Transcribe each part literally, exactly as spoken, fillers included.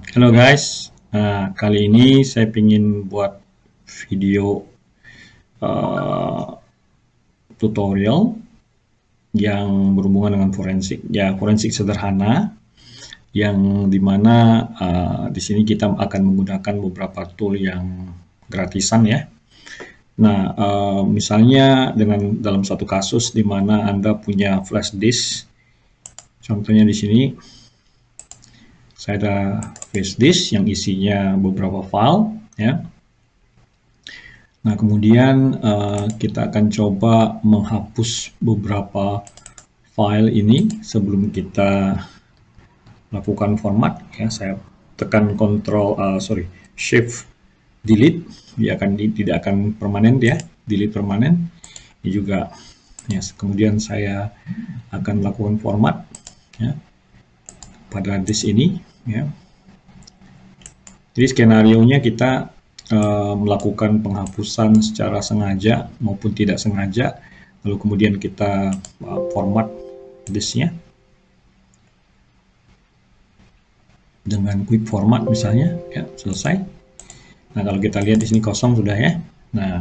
Halo guys, nah, kali ini saya ingin buat video uh, tutorial yang berhubungan dengan forensik. Ya, forensik sederhana yang dimana uh, di sini kita akan menggunakan beberapa tool yang gratisan ya. Nah, uh, misalnya dengan dalam satu kasus di mana Anda punya flash disk, contohnya di sini saya ada flash disk yang isinya beberapa file ya. Nah, kemudian uh, kita akan coba menghapus beberapa file ini sebelum kita lakukan format. Ya, saya tekan Ctrl, uh, sorry, Shift, Delete. Dia akan tidak akan permanen ya, delete permanen. Ini juga. Ya, kemudian saya akan lakukan format ya, pada disk ini. Ya. Jadi skenario-nya kita Uh, melakukan penghapusan secara sengaja maupun tidak sengaja, lalu kemudian kita uh, format disknya dengan quick format misalnya, ya selesai. Nah kalau kita lihat di sini kosong sudah ya. Nah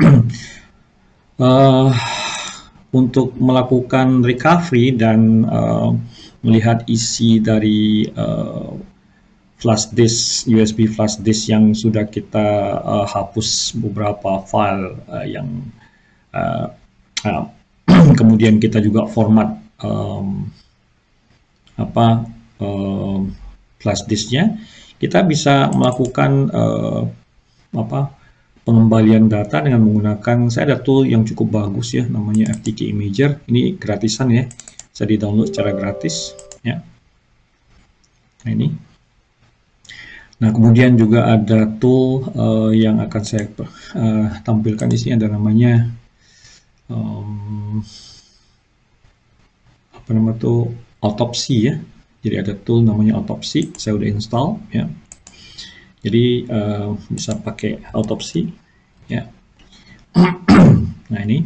uh, untuk melakukan recovery dan uh, melihat isi dari uh, flash disk, U S B flash disk yang sudah kita uh, hapus beberapa file uh, yang uh, uh, kemudian kita juga format um, apa um, flash disknya, kita bisa melakukan uh, apa pengembalian data dengan menggunakan, saya ada tool yang cukup bagus ya, namanya F T K Imager. Ini gratisan ya, bisa di download secara gratis ya. Nah ini. Nah, kemudian juga ada tool uh, yang akan saya uh, tampilkan di sini, ada namanya um, apa nama tuh autopsy ya. Jadi ada tool namanya autopsy, saya udah install ya. Jadi uh, bisa pakai autopsy ya. Nah ini,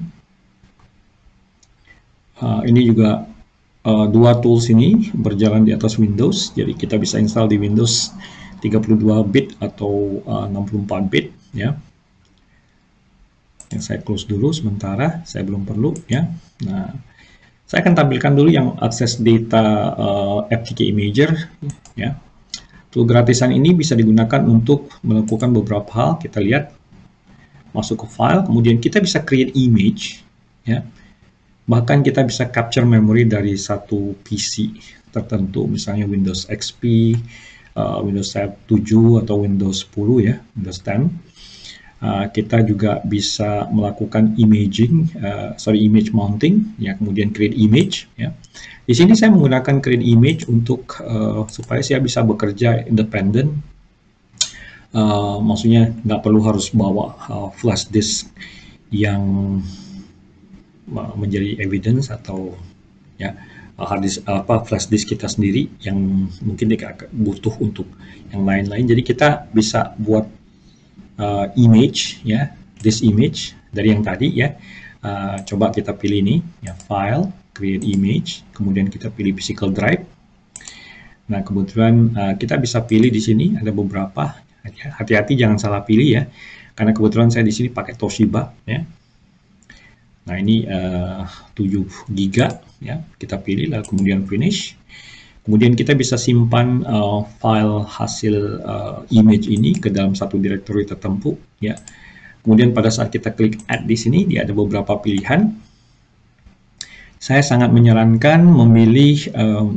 uh, ini juga uh, dua tools ini berjalan di atas Windows. Jadi kita bisa install di Windows tiga puluh dua bit atau uh, enam puluh empat bit ya. Yang saya close dulu sementara, saya belum perlu ya. Nah, saya akan tampilkan dulu yang akses data uh, F T K Imager ya. Tool gratisan ini bisa digunakan untuk melakukan beberapa hal. Kita lihat, masuk ke file, kemudian kita bisa create image ya. Bahkan kita bisa capture memory dari satu P C tertentu, misalnya Windows X P, Uh, Windows tujuh atau Windows sepuluh ya, Windows sepuluh. Uh, kita juga bisa melakukan imaging, uh, sorry image mounting, ya kemudian create image. Ya. Di sini saya menggunakan create image untuk uh, supaya saya bisa bekerja independen. Uh, maksudnya nggak perlu harus bawa uh, flash disk yang uh, menjadi evidence atau ya. Hard disk, apa flash disk kita sendiri yang mungkin tidak butuh untuk yang lain-lain. Jadi kita bisa buat uh, image ya, this image dari yang tadi ya. Uh, coba kita pilih ini ya, file, create image, kemudian kita pilih physical drive. Nah kebetulan uh, kita bisa pilih di sini ada beberapa. Hati-hati jangan salah pilih ya, karena kebetulan saya di sini pakai Toshiba ya. Nah ini uh, tujuh giga ya, kita pilih lalu kemudian finish. Kemudian kita bisa simpan uh, file hasil uh, image ini ke dalam satu directory tertentu ya. Kemudian pada saat kita klik add di sini, dia ada beberapa pilihan. Saya sangat menyarankan memilih um,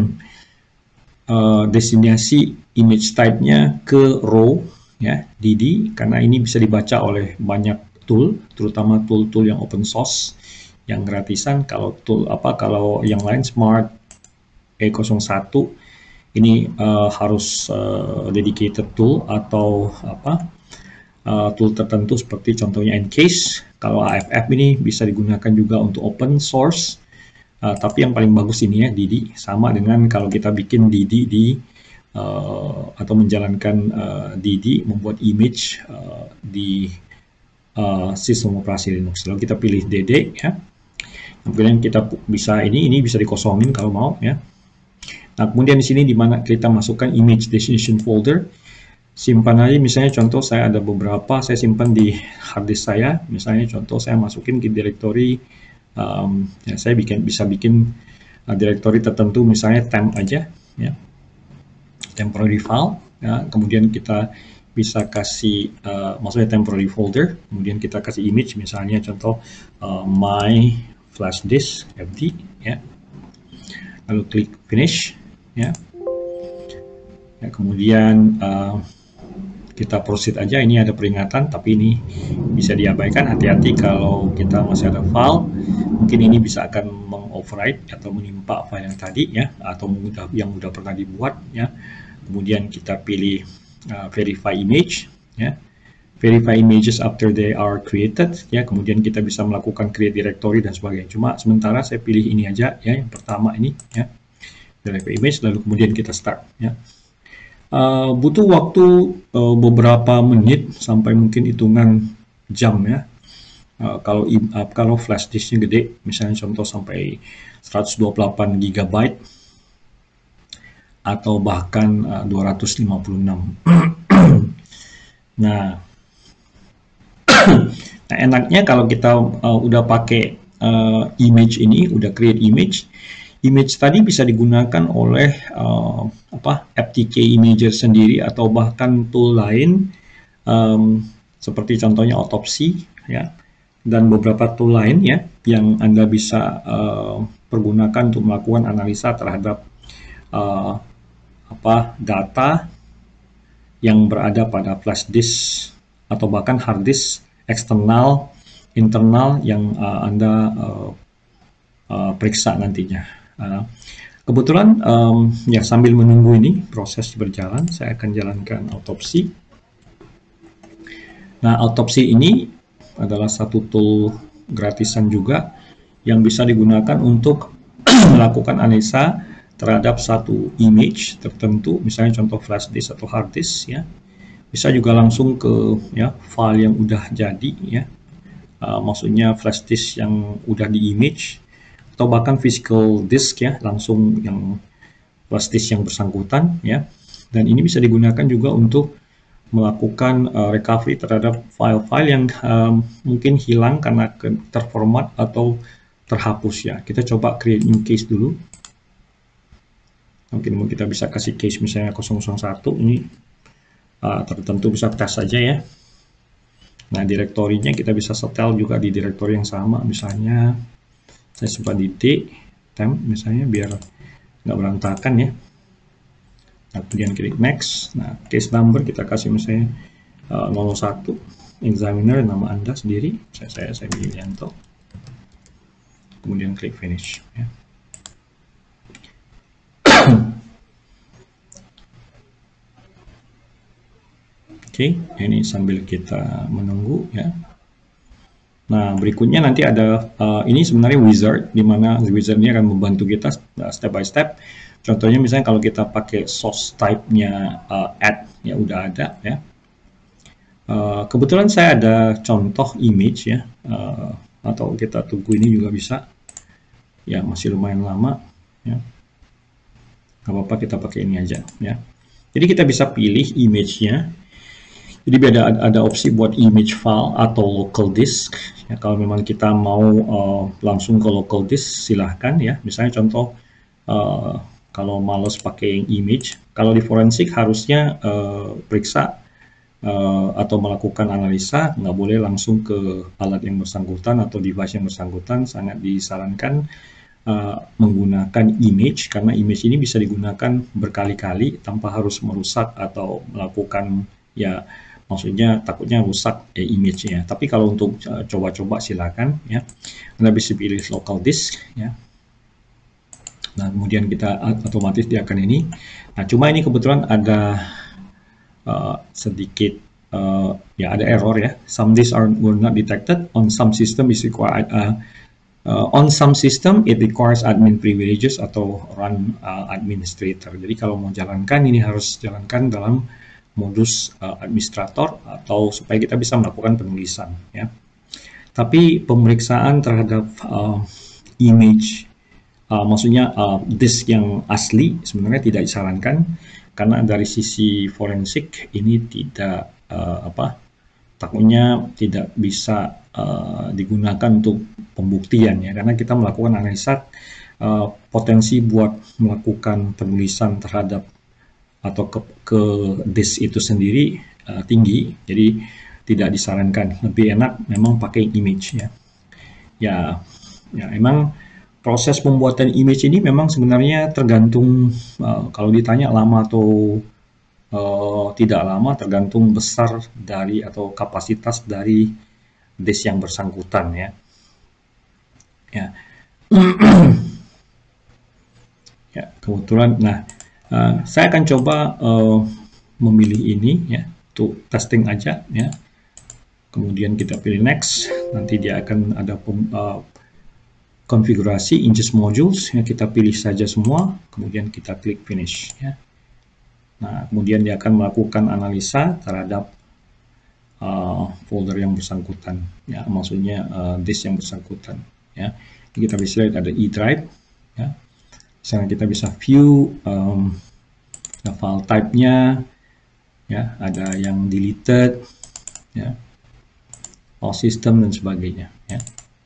uh, destinasi image type-nya ke raw ya, D D, karena ini bisa dibaca oleh banyak tool, terutama tool-tool yang open source, yang gratisan. Kalau tool apa kalau yang lain Smart E nol satu ini uh, harus uh, dedicated tool atau apa uh, tool tertentu seperti contohnya Ncase. Kalau A F F ini bisa digunakan juga untuk open source, uh, tapi yang paling bagus ini ya D D, sama dengan kalau kita bikin D D di uh, atau menjalankan uh, D D, membuat image uh, di Uh, sistem operasi Linux. Lalu kita pilih D D ya. Kemudian kita bisa ini ini bisa dikosongin kalau mau ya. Nah, kemudian di sini di mana kita masukkan image destination folder, simpan aja. Misalnya contoh saya ada beberapa, saya simpan di hard disk saya. Misalnya contoh saya masukin ke directory, um, ya saya bikin bisa bikin uh, directory tertentu, misalnya temp aja, ya, temporary file. Ya, kemudian kita bisa kasih, uh, maksudnya temporary folder. Kemudian kita kasih image, misalnya contoh uh, my flash disk empty, ya. Lalu klik finish, ya. Ya, kemudian uh, kita proceed aja. Ini ada peringatan, tapi ini bisa diabaikan. Hati-hati kalau kita masih ada file, mungkin ini bisa akan mengoverride atau menimpa file yang tadi, ya, atau mudah, yang sudah pernah dibuat, ya. Kemudian kita pilih uh, verify image, ya. Verify images after they are created, ya. Kemudian kita bisa melakukan create directory dan sebagainya. Cuma sementara saya pilih ini aja, ya, yang pertama ini, ya, verify image, lalu kemudian kita start, ya. Uh, butuh waktu uh, beberapa menit sampai mungkin hitungan jam, ya. Uh, kalau uh, kalau flash disknya gede, misalnya contoh sampai seratus dua puluh delapan gigabyte atau bahkan uh, dua ratus lima puluh enam. Nah, nah, enaknya kalau kita uh, udah pakai uh, image ini, udah create image, image tadi bisa digunakan oleh uh, apa F T K Imager sendiri atau bahkan tool lain, um, seperti contohnya Autopsy, ya, dan beberapa tool lain, ya, yang Anda bisa uh, pergunakan untuk melakukan analisa terhadap uh, apa data yang berada pada flash disk atau bahkan hard disk eksternal, internal yang uh, Anda uh, uh, periksa nantinya. Uh, kebetulan um, ya sambil menunggu ini proses berjalan, saya akan jalankan Autopsy. Nah, Autopsy ini adalah satu tool gratisan juga yang bisa digunakan untuk melakukan analisa terhadap satu image tertentu, misalnya contoh flash disk atau hard disk, ya. Bisa juga langsung ke, ya, file yang udah jadi, ya, uh, maksudnya flash disk yang udah di image, atau bahkan physical disk, ya, langsung yang flash disk yang bersangkutan, ya. Dan ini bisa digunakan juga untuk melakukan uh, recovery terhadap file-file yang um, mungkin hilang karena terformat atau terhapus, ya. Kita coba create new case dulu. Mungkin kita bisa kasih case misalnya nol nol satu, ini uh, tertentu bisa tes saja, ya. Nah, direktorinya kita bisa setel juga di direktori yang sama, misalnya saya simpan di D, temp misalnya, biar nggak berantakan, ya. Nah, kemudian klik next. Nah, case number kita kasih misalnya uh, nol nol satu, examiner nama Anda sendiri, saya saya saya pilih Yanto, kemudian klik finish, ya. Oke, okay, ini sambil kita menunggu, ya. Nah, berikutnya nanti ada uh, ini sebenarnya wizard, di mana wizard ini akan membantu kita step by step. Contohnya misalnya kalau kita pakai source type-nya uh, add, ya, udah ada, ya. Uh, kebetulan saya ada contoh image, ya, uh, atau kita tunggu ini juga bisa, ya, masih lumayan lama, ya. Gak apa-apa, kita pakai ini aja, ya. Jadi kita bisa pilih image-nya. Jadi ada ada opsi buat image file atau local disk. Ya, kalau memang kita mau uh, langsung ke local disk, silahkan, ya. Misalnya contoh uh, kalau males pakai image, kalau di forensik harusnya uh, periksa uh, atau melakukan analisa, nggak boleh langsung ke alat yang bersangkutan atau device yang bersangkutan. Sangat disarankan uh, menggunakan image, karena image ini bisa digunakan berkali-kali tanpa harus merusak atau melakukan, ya, maksudnya takutnya rusak eh, image-nya. Tapi kalau untuk coba-coba uh, silakan, ya. Anda bisa pilih local disk, ya. Nah, kemudian kita otomatis dia akan ini. Nah, cuma ini kebetulan ada uh, sedikit uh, ya ada error, ya. Some disks are were not detected on some system is required. Uh, uh, on some system it requires admin privileges atau run uh, administrator. Jadi kalau mau jalankan ini harus jalankan dalam modus uh, administrator atau supaya kita bisa melakukan penulisan, ya. Tapi pemeriksaan terhadap uh, image uh, maksudnya uh, disk yang asli sebenarnya tidak disarankan, karena dari sisi forensik ini tidak uh, apa takutnya tidak bisa uh, digunakan untuk pembuktian ya, karena kita melakukan analisa uh, potensi buat melakukan penulisan terhadap atau ke, ke disk itu sendiri uh, tinggi, jadi tidak disarankan. Lebih enak memang pakai image ya. Ya, ya emang proses pembuatan image ini memang sebenarnya tergantung uh, kalau ditanya lama atau uh, tidak lama, tergantung besar dari atau kapasitas dari disk yang bersangkutan ya. Ya, ya kebetulan. Nah, uh, saya akan coba uh, memilih ini ya, untuk testing aja ya. Kemudian kita pilih next, nanti dia akan ada pem, uh, konfigurasi ingest modules ya, kita pilih saja semua, kemudian kita klik finish ya. Nah, kemudian dia akan melakukan analisa terhadap uh, folder yang bersangkutan ya, maksudnya uh, disk yang bersangkutan ya. Jadi kita bisa lihat ada E drive ya. Misalnya kita bisa view um, file type-nya ya, ada yang deleted ya, file system dan sebagainya ya.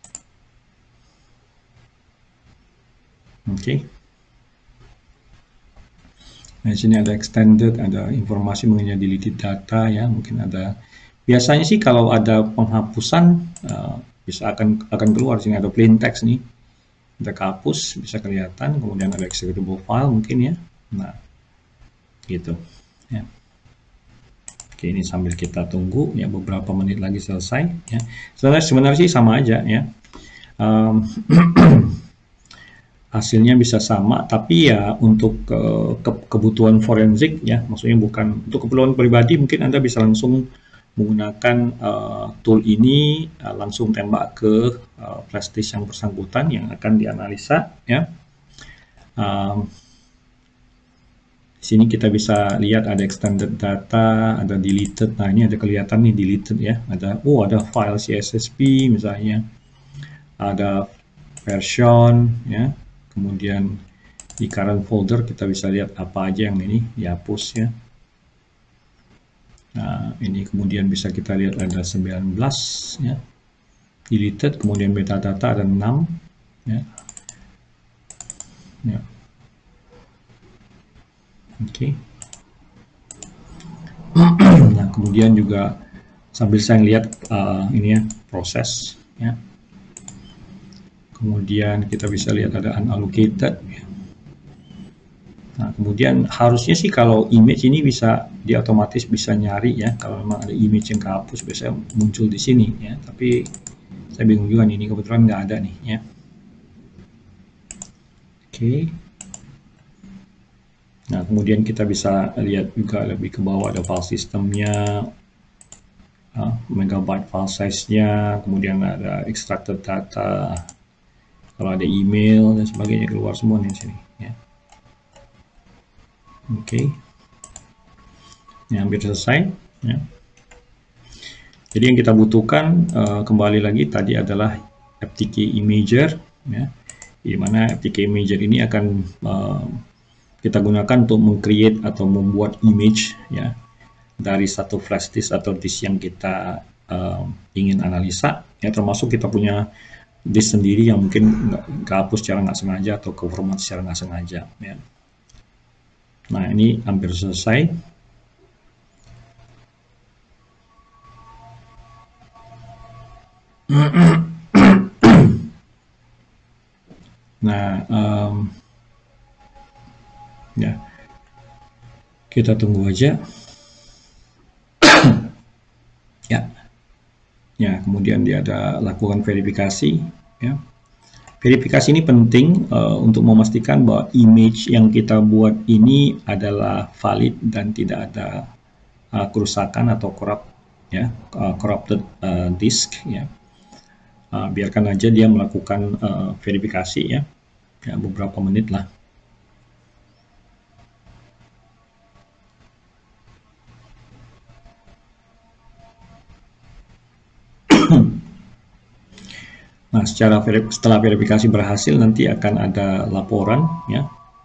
Oke. Okay. Nah, di sini ada extended, ada informasi mengenai deleted data ya, mungkin ada. Biasanya sih kalau ada penghapusan uh, bisa akan akan keluar. Sini ada plain text nih, ada kehapus bisa kelihatan, kemudian ada executable file mungkin ya. Nah, gitu ya. Oke, ini sambil kita tunggu ya, beberapa menit lagi selesai ya. Sebenarnya sebenarnya sih sama aja ya. Um, hasilnya bisa sama, tapi ya untuk uh, ke kebutuhan forensik ya, maksudnya bukan untuk keperluan pribadi, mungkin Anda bisa langsung menggunakan uh, tool ini, uh, langsung tembak ke uh, flash disk yang bersangkutan yang akan dianalisa ya. Um, di sini kita bisa lihat ada extended data, ada deleted. Nah, ini ada kelihatan nih deleted ya, ada oh ada file C S S P misalnya, ada version ya. Kemudian di current folder kita bisa lihat apa aja yang ini dihapus ya. Nah, ini kemudian bisa kita lihat ada sembilan belas ya, deleted, kemudian metadata ada enam ya. Ya. Oke. Okay. Nah, kemudian juga sambil saya lihat uh, ini ya proses ya. Kemudian kita bisa lihat ada unallocated ya. Nah, kemudian harusnya sih kalau image ini bisa dia otomatis bisa nyari ya, kalau memang ada image yang kehapus biasanya muncul di sini ya, tapi saya bingung juga nih, ini kebetulan nggak ada nih ya. Oke. Nah, kemudian kita bisa lihat juga lebih ke bawah ada file sistemnya, uh, megabyte file size-nya, kemudian ada extracted data, kalau ada email dan sebagainya keluar semua di sini ya. Oke, okay. Ini hampir selesai ya. Jadi yang kita butuhkan uh, kembali lagi tadi adalah F T K Imager ya, di mana F T K Imager ini akan uh, kita gunakan untuk meng-create atau membuat image ya dari satu flash disk atau disk yang kita uh, ingin analisa ya, termasuk kita punya disk sendiri yang mungkin nggak hapus secara nggak sengaja atau ke format secara nggak sengaja ya. Nah, ini hampir selesai. Nah, um, ya kita tunggu aja. Ya, ya kemudian dia ada lakukan verifikasi. Ya, verifikasi ini penting uh, untuk memastikan bahwa image yang kita buat ini adalah valid dan tidak ada uh, kerusakan atau corrupt ya, uh, corrupted uh, disk ya. Uh, biarkan aja dia melakukan uh, verifikasi ya, ya beberapa menit lah. Nah, secara veri setelah verifikasi berhasil nanti akan ada laporan ya.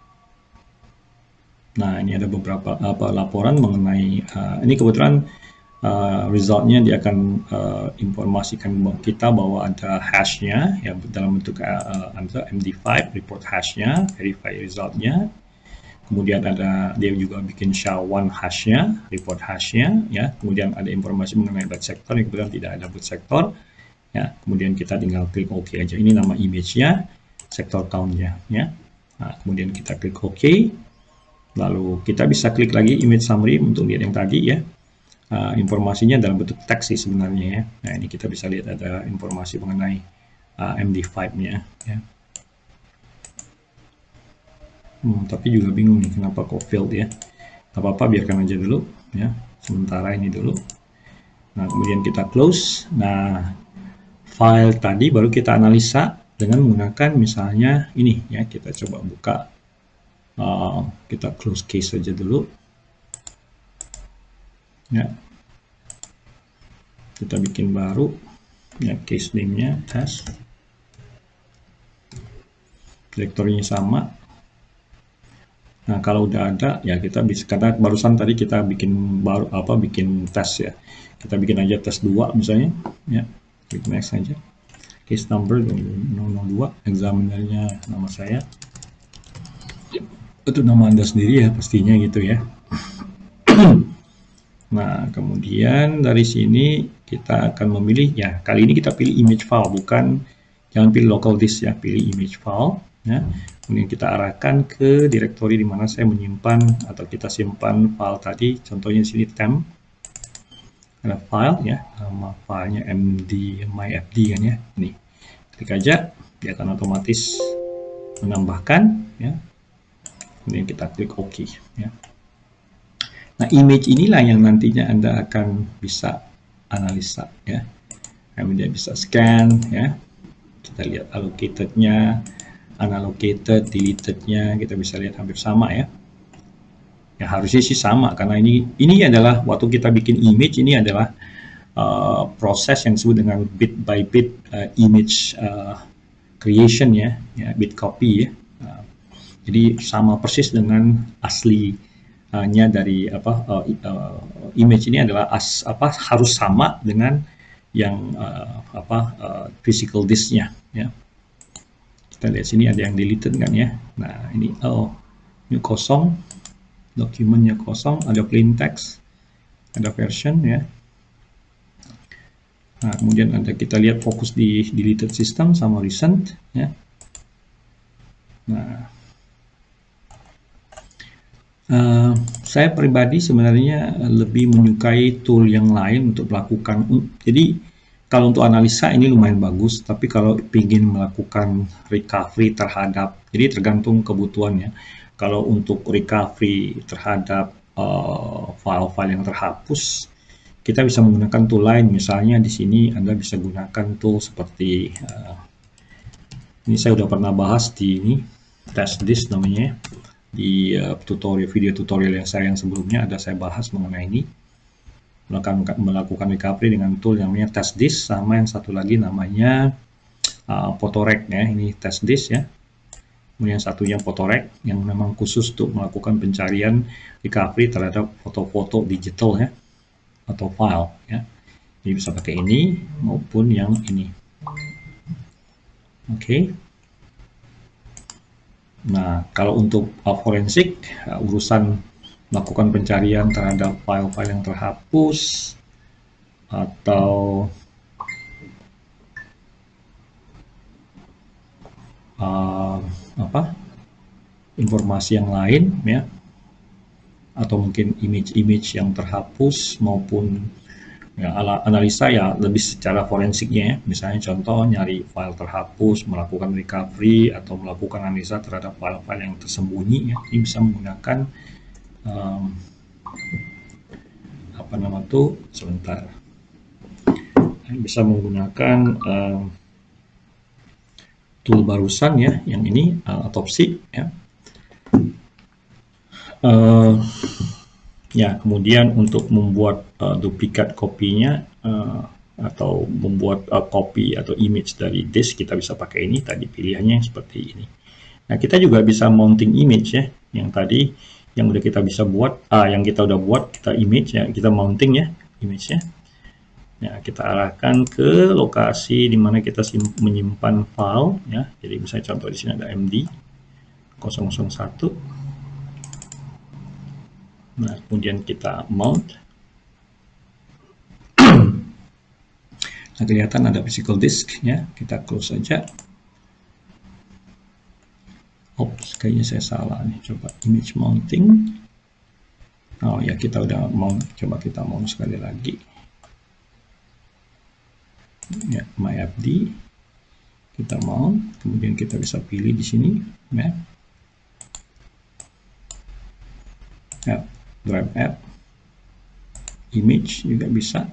Nah, ini ada beberapa apa laporan mengenai uh, ini kebetulan uh, resultnya dia akan uh, informasikan kita bahwa ada hashnya ya dalam bentuk uh, M D lima report hashnya, verify resultnya. Kemudian ada dia juga bikin S H A one hashnya, report hashnya ya. Kemudian ada informasi mengenai batch sector yang kebetulan tidak ada batch sector. Ya, kemudian kita tinggal klik OK aja. Ini nama image-nya, sektor count-nya, ya. Nah, kemudian kita klik OK. Lalu kita bisa klik lagi image summary untuk lihat yang tadi ya. Uh, informasinya dalam bentuk teks sih sebenarnya ya. Nah, ini kita bisa lihat ada informasi mengenai uh, M D lima-nya ya. Hmm, tapi juga bingung nih kenapa kok failed ya. Gak apa-apa, biarkan aja dulu ya. Sementara ini dulu. Nah, kemudian kita close. Nah, file tadi baru kita analisa dengan menggunakan misalnya ini ya, kita coba buka, uh, kita close case saja dulu ya, kita bikin baru ya, case name-nya test, direktorinya sama. Nah, kalau udah ada ya kita bisa, karena barusan tadi kita bikin baru apa bikin tes ya, kita bikin aja tes dua misalnya ya. Klik next saja. Case number nol nol dua, examinernya nama saya. Itu nama Anda sendiri ya pastinya gitu ya. Nah, kemudian dari sini kita akan memilih ya, kali ini kita pilih image file, bukan jangan pilih local disk ya, pilih image file ya. Kemudian kita arahkan ke direktori di mana saya menyimpan atau kita simpan file tadi, contohnya di sini temp. Ada file ya, nama filenya M D myfd kan ya. Nih, klik aja, dia akan otomatis menambahkan ya. Kemudian kita klik OK ya. Nah, image inilah yang nantinya Anda akan bisa analisa ya. Kemudian bisa scan ya. Kita lihat allocated-nya, unallocated, deleted-nya, kita bisa lihat hampir sama ya. Ya, harusnya sih sama karena ini ini adalah waktu kita bikin image, ini adalah uh, proses yang disebut dengan bit by bit uh, image uh, creation ya, ya bit copy ya. Uh, jadi sama persis dengan aslinya dari apa uh, uh, image ini adalah as apa harus sama dengan yang uh, apa uh, physical disk-nya ya. Kita lihat sini ada yang deleted kan ya. Nah, ini oh ini kosong. Dokumennya kosong, ada plain text, ada version ya. Nah, kemudian ada kita lihat fokus di deleted system sama recent ya. Nah, uh, saya pribadi sebenarnya lebih menyukai tool yang lain untuk melakukan. Jadi kalau untuk analisa ini lumayan bagus, tapi kalau ingin melakukan recovery terhadap, jadi tergantung kebutuhannya. Kalau untuk recovery terhadap file-file uh, yang terhapus, kita bisa menggunakan tool lain. Misalnya di sini Anda bisa gunakan tool seperti uh, ini saya udah pernah bahas di ini test disk namanya, di uh, tutorial video tutorial yang saya yang sebelumnya ada saya bahas mengenai ini, melakukan melakukan recovery dengan tool yang namanya test disk, sama yang satu lagi namanya uh, Photorec ya, ini test disk ya. Kemudian satunya Photorec yang memang khusus untuk melakukan pencarian recovery terhadap foto-foto digital ya atau file ya. Jadi bisa pakai ini maupun yang ini. Oke. Okay. Nah, kalau untuk uh, forensik uh, urusan melakukan pencarian terhadap file-file yang terhapus atau uh, apa informasi yang lain ya, atau mungkin image-image yang terhapus maupun ya, analisa ya lebih secara forensiknya ya. Misalnya contoh nyari file terhapus, melakukan recovery atau melakukan analisa terhadap file-file yang tersembunyi ya. Ini bisa menggunakan um, apa nama tuh sebentar bisa menggunakan um, tool barusan ya, yang ini uh, autopsy ya. Uh, ya kemudian untuk membuat uh, duplikat kopinya uh, atau membuat uh, copy atau image dari disk, kita bisa pakai ini. Tadi pilihannya seperti ini. Nah, kita juga bisa mounting image ya, yang tadi yang udah kita bisa buat, ah, yang kita udah buat, kita image ya, kita mounting ya image-nya. Ya, kita arahkan ke lokasi di mana kita menyimpan file ya. Jadi misalnya contoh di sini ada M D nol nol satu. Nah, kemudian kita mount. Nah, kelihatan ada physical disk ya. Kita close saja. Oops, kayaknya saya salah nih. Coba image mounting. Oh ya, kita udah mount. Coba kita mount sekali lagi. Ya, my F D. Kita mount. Kemudian kita bisa pilih di sini. Ya. Ya, drive app. Image juga bisa.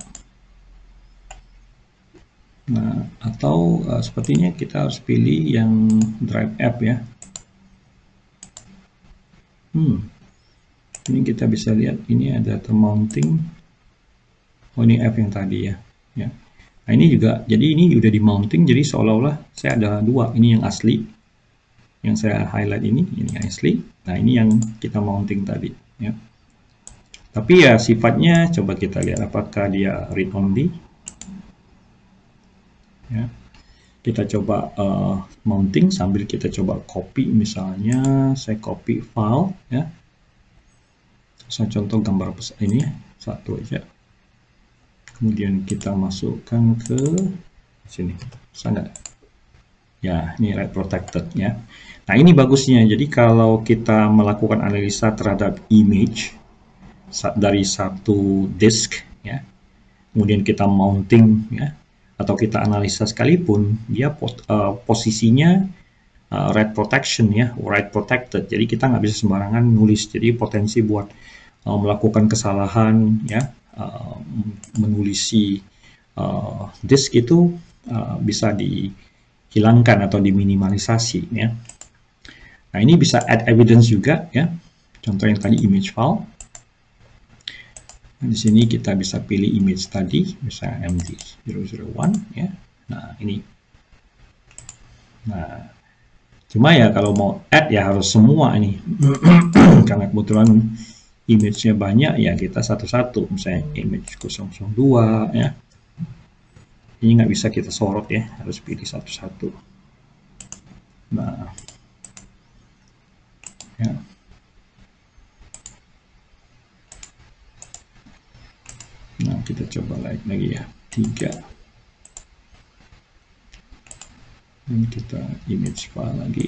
Nah, atau uh, sepertinya kita harus pilih yang drive app ya. Hmm, ini kita bisa lihat ini ada termounting. Oh, ini app yang tadi ya. Ya. Nah, ini juga, jadi ini udah di mounting, jadi seolah-olah saya ada dua. Ini yang asli, yang saya highlight ini, ini yang asli. Nah, ini yang kita mounting tadi. Ya. Tapi ya sifatnya, coba kita lihat apakah dia read only. Ya. Kita coba uh, mounting sambil kita coba copy, misalnya saya copy file ya. Saya contoh gambar ini satu aja. Kemudian kita masukkan ke sini. Sangat. Ya, ini write protected ya. Nah, ini bagusnya. Jadi kalau kita melakukan analisa terhadap image dari satu disk ya. Kemudian kita mounting ya, atau kita analisa sekalipun, dia uh, posisinya uh, write protection ya, write protected. Jadi kita nggak bisa sembarangan nulis. Jadi potensi buat uh, melakukan kesalahan ya, uh, menulisi uh, disk itu uh, bisa dihilangkan atau diminimalisasi ya. Nah, ini bisa add evidence juga ya. Contoh yang tadi image file. Nah, di sini kita bisa pilih image tadi, misalnya M D nol nol satu ya. Nah, ini. Nah, cuma ya kalau mau add ya harus semua ini. Karena kebetulan image-nya banyak ya, kita satu-satu. Misalnya image nol nol dua ya. Ini nggak bisa kita sorot ya, harus pilih satu-satu. Nah, ya. Nah, kita coba like lagi ya, tiga. Ini kita image file lagi.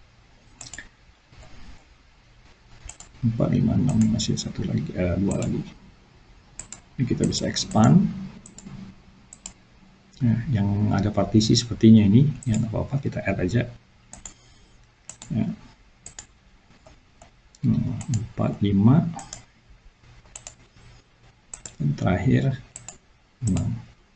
empat, lima, enam, masih satu lagi, eh, dua lagi. Ini kita bisa expand. Nah, yang ada partisi sepertinya ini, yang apa-apa kita add aja. Ya. Nah, empat, lima. Dan terakhir enam.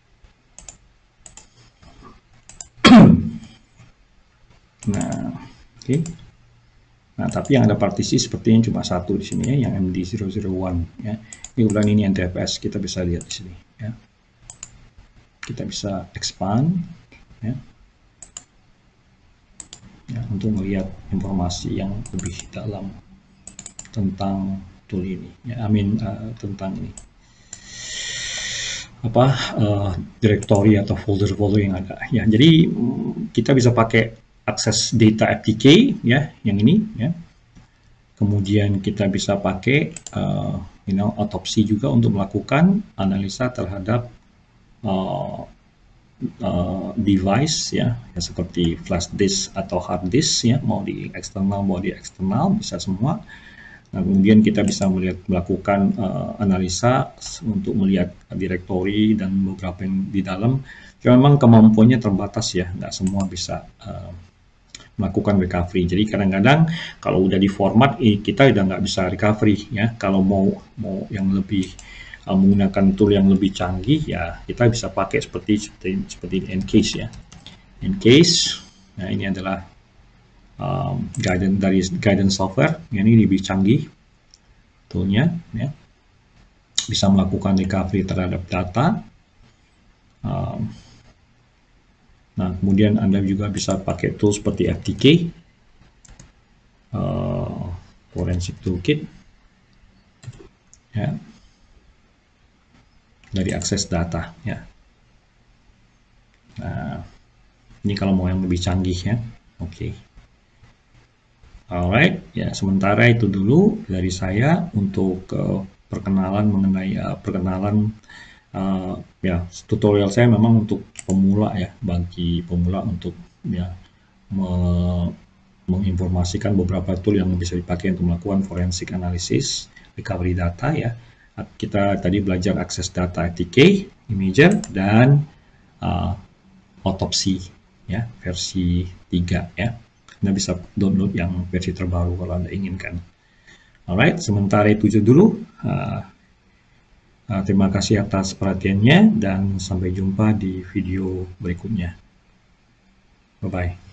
Nah, oke. Okay. Nah, tapi yang ada partisi sepertinya cuma satu di sini ya, yang M D nol nol satu ya. Ini ulang ini N T F S, kita bisa lihat di sini ya. Kita bisa expand ya. Ya, untuk melihat informasi yang lebih dalam tentang tool ini ya, I mean uh, tentang ini apa uh, directory atau folder-folder yang ada ya. Jadi kita bisa pakai akses data F T K ya, yang ini ya. Kemudian kita bisa pakai uh, you know, autopsy juga untuk melakukan analisa terhadap uh, uh, device ya, ya seperti flash disk atau hard disk ya, mau di eksternal mau di eksternal bisa semua. Nah, kemudian kita bisa melihat, melakukan uh, analisa untuk melihat direktori dan beberapa yang di dalam. Cuma memang kemampuannya terbatas ya, nggak semua bisa uh, melakukan recovery. Jadi kadang-kadang kalau udah di format, eh, kita udah nggak bisa recovery ya. Kalau mau mau yang lebih uh, menggunakan tool yang lebih canggih ya, kita bisa pakai seperti seperti seperti Encase ya. Encase. Nah, ini adalah Um, guidance dari guidance software yang ini lebih canggih toolnya ya, bisa melakukan recovery terhadap data Um, nah, kemudian Anda juga bisa pakai tool seperti F T K, uh, Forensic Toolkit, ya, dari akses data, ya. Nah, ini kalau mau yang lebih canggih, ya. Oke. Okay. Alright, ya sementara itu dulu dari saya untuk uh, perkenalan mengenai uh, perkenalan uh, ya tutorial saya memang untuk pemula ya, bagi pemula untuk ya me menginformasikan beberapa tool yang bisa dipakai untuk melakukan forensic analysis, recovery data ya. Kita tadi belajar akses data F T K, imager, dan uh, autopsi ya versi tiga ya. Anda bisa download yang versi terbaru kalau Anda inginkan. Alright, sementara itu dulu. Uh, uh, terima kasih atas perhatiannya dan sampai jumpa di video berikutnya. Bye-bye.